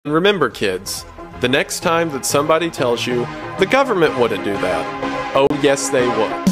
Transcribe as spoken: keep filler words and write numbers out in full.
And remember, kids, the next time that somebody tells you the government wouldn't do that, oh yes they would.